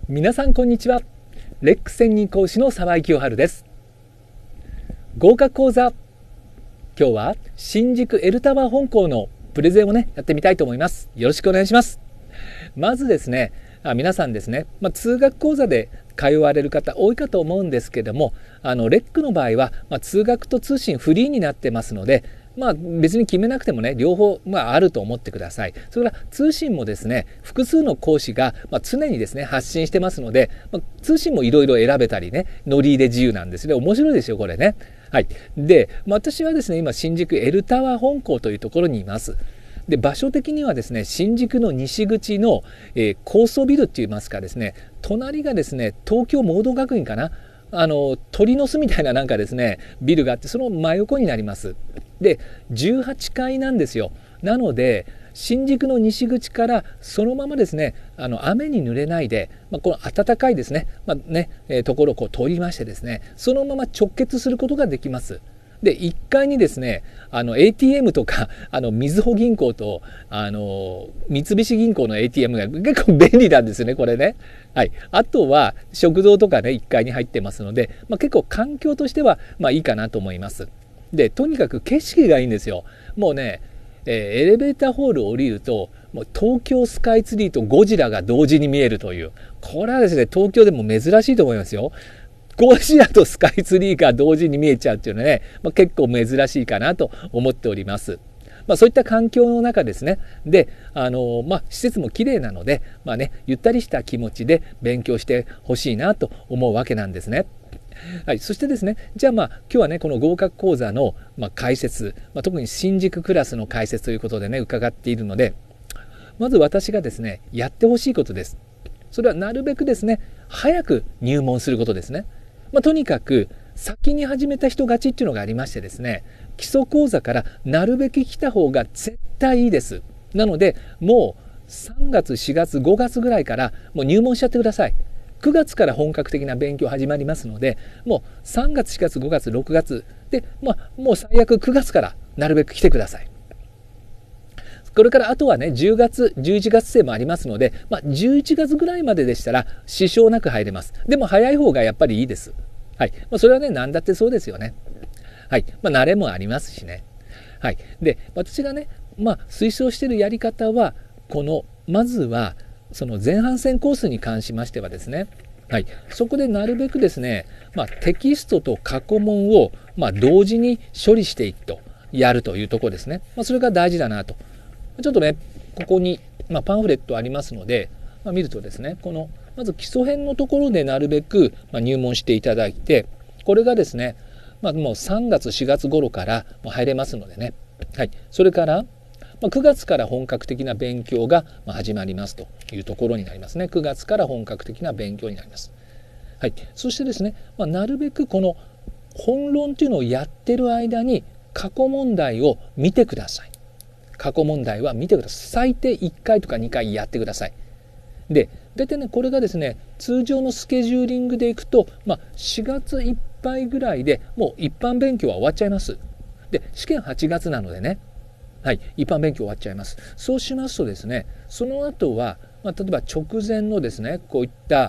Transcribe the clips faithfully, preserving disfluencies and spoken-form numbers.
皆さんこんにちは。レック専任講師の沢井清春です。合格講座、今日は新宿エルタワー本校のプレゼンをねやってみたいと思います。よろしくお願いします。まずですね、あ皆さんですね、まあ、通学講座で通われる方多いかと思うんですけども、あのレックの場合は、まあ、通学と通信フリーになってますので、まあ、別に決めなくてもね両方、まあ、あると思ってください。それから通信もですね複数の講師が、まあ、常にですね発信してますので、まあ、通信もいろいろ選べたりねノリで自由なんですね。面白いですよこれね。はい、で、まあ、私はですね今新宿エルタワー本校というところにいます。で場所的にはですね新宿の西口の、えー、高層ビルっていいますかですね、隣がですね東京モード学院かな、あの鳥の巣みたいななんかですねビルがあって、その真横になります。でじゅうはちかいなんですよ。なので新宿の西口からそのままですねあの雨に濡れないで、まあ、この暖かいですね、まあねえー、ところをこう通りましてですね、そのまま直結することができます。でいっかいにですねあの エーティーエム とかあのみずほ銀行とあの三菱銀行の エーティーエム が結構便利なんですよねこれね。はい、あとは食堂とかねいっかいに入ってますので、まあ、結構環境としてはまあいいかなと思います。でとにかく景色がいいんですよ。もうね、えー、エレベーターホールを降りるともう東京スカイツリーとゴジラが同時に見えるという、これはですね東京でも珍しいと思いますよ。ゴジラとスカイツリーが同時に見えちゃうっていうのはね、まあ、結構珍しいかなと思っております。まあ、そういった環境の中ですねで、あのまあ、施設も綺麗なので、まあね、ゆったりした気持ちで勉強してほしいなと思うわけなんですね。はい、そしてですねじゃあまあ今日はねこの合格講座のまあ解説、まあ、特に新宿クラスの解説ということでね伺っているので、まず私がですねやってほしいことです。それはなるべくですね早く入門することですね。まあ、とにかく先に始めた人勝ちっていうのがありましてですね、基礎講座からなるべく来た方が絶対いいです。なのでもうさんがつしがつごがつぐらいからもう入門しちゃってください。くがつから本格的な勉強始まりますので、もうさんがつしがつごがつろくがつで、まあ、もう最悪くがつからなるべく来てください。これからあとはねじゅうがつじゅういちがつ生もありますので、まあ、じゅういちがつぐらいまででしたら支障なく入れます。でも早い方がやっぱりいいです。はい、まあ、それはね何だってそうですよね。はい、まあ、慣れもありますしね。はい、で私がね、まあ、推奨しているやり方はこのまずはその前半戦コースに関しましてはですね、はい、そこでなるべくですね、まあ、テキストと過去問を、まあ、同時に処理していくとやるというところですね。まあ、それが大事だなと。ちょっとねここに、まあ、パンフレットありますので、まあ、見るとですねこのまず基礎編のところでなるべく、まあ、入門していただいて、これがですね、まあ、もうさんがつしがつ頃から入れますのでね、はい、それからまあ、くがつから本格的な勉強が始まりますというところになりますね。くがつから本格的な勉強になります。はい、そしてですね、まあ、なるべくこの本論というのをやってる間に過去問題を見てください。過去問題は見てください。最低いっかいとかにかいやってください。で、大体ねこれがですね通常のスケジューリングでいくと、まあ、しがついっぱいぐらいでもう一般勉強は終わっちゃいます。で試験はちがつなのでね、はい、一般勉強終わっちゃいます。そうしますとですねその後は、まあ、例えば直前のですねこういった、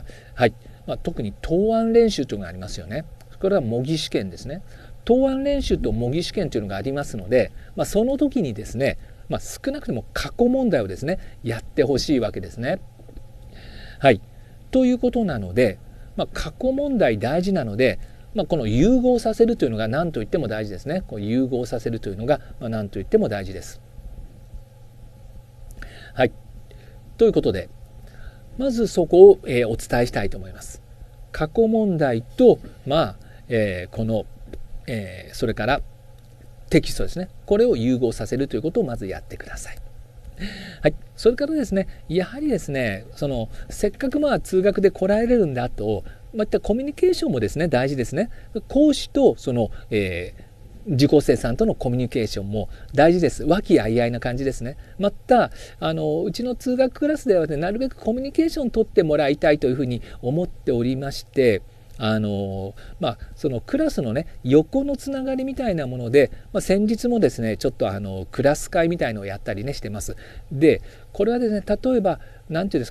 はいまあ、特に答案練習というのがありますよね。これは模擬試験ですね。答案練習と模擬試験というのがありますので、まあ、その時にですね、まあ、少なくとも過去問題をですねやってほしいわけですね。はい、ということなので、まあ、過去問題大事なので、まあ、この融合させるというのが何と言っても大事ですね。こう融合させるというのが何と言っても大事です。はい、ということでまずそこを、えー、お伝えしたいと思います。過去問題と、まあえー、この、えー、それからテキストですね、これを融合させるということをまずやってください。はい、それからですねやはりですねそのせっかくまあ通学で来られるんだと、まあ、いったコミュニケーションもですね大事ですね。講師とその、えー、受講生さんとのコミュニケーションも大事です。和気あいあいな感じですね。またあのうちの通学クラスでは、ね、なるべくコミュニケーションを取ってもらいたいというふうに思っておりまして、あのまあ、そのクラスのね横のつながりみたいなもので、まあ、先日もですねちょっとあのクラス会みたいのをやったりねしてます。でこれはですね例えば何て言うんですかね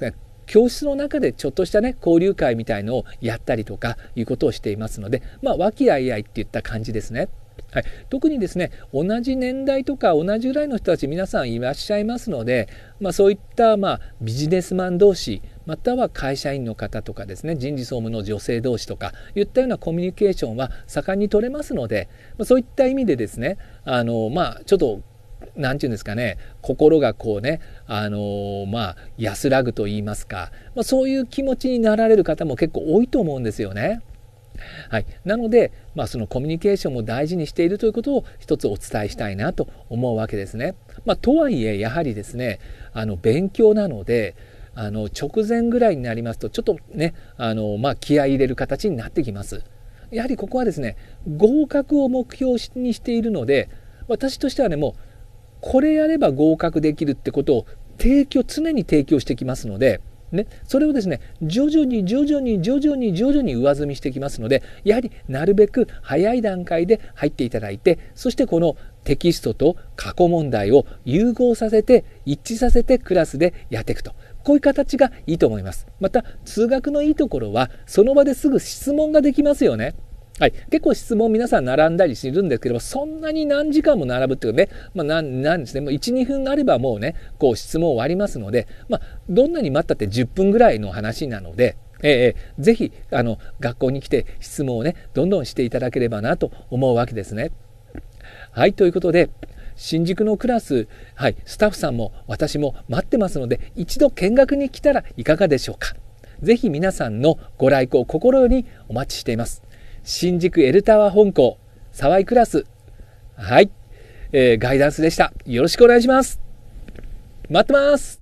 教室の中でちょっとしたね交流会みたいのをやったりとかいうことをしていますので、まあ和気あいあいっていった感じですね。はい、特にですね同じ年代とか同じぐらいの人たち皆さんいらっしゃいますので、まあ、そういったまあビジネスマン同士または会社員の方とかですね人事総務の女性同士とかいったようなコミュニケーションは盛んに取れますので、まあ、そういった意味でですねあのまあちょっとなんていうんですかね心がこうねあのまあ安らぐと言いますか、まあ、そういう気持ちになられる方も結構多いと思うんですよね。はい、なので、まあ、そのコミュニケーションも大事にしているということを一つお伝えしたいなと思うわけですね。まあ、とはいえやはりですねあの勉強なのであの直前ぐらいになりますとちょっとねあの、まあ、気合い入れる形になってきます。やはりここはですね合格を目標にしているので私としてはねもうこれやれば合格できるってことを提供常に提供してきますので。ね、それをですね徐々に徐々に徐々に徐々に上積みしてきますのでやはりなるべく早い段階で入っていただいてそしてこのテキストと過去問題を融合させて一致させてクラスでやっていくとこういう形がいいと思います。また通学のいいところはその場ですぐ質問ができますよね。はい、結構質問皆さん並んだりするんですけどもそんなに何時間も並ぶっていうかね、まあ、なんなんですねもういちにふんあればもうねこう質問終わりますので、まあ、どんなに待ったってじゅっぷんぐらいの話なので、えー、ぜひあの学校に来て質問をねどんどんしていただければなと思うわけですね。はいということで新宿のクラス、はい、スタッフさんも私も待ってますので一度見学に来たらいかがでしょうか。ぜひ皆さんのご来校心よりお待ちしています。新宿エルタワー本校沢井クラスはい、えー、ガイダンスでした。よろしくお願いします。待ってます。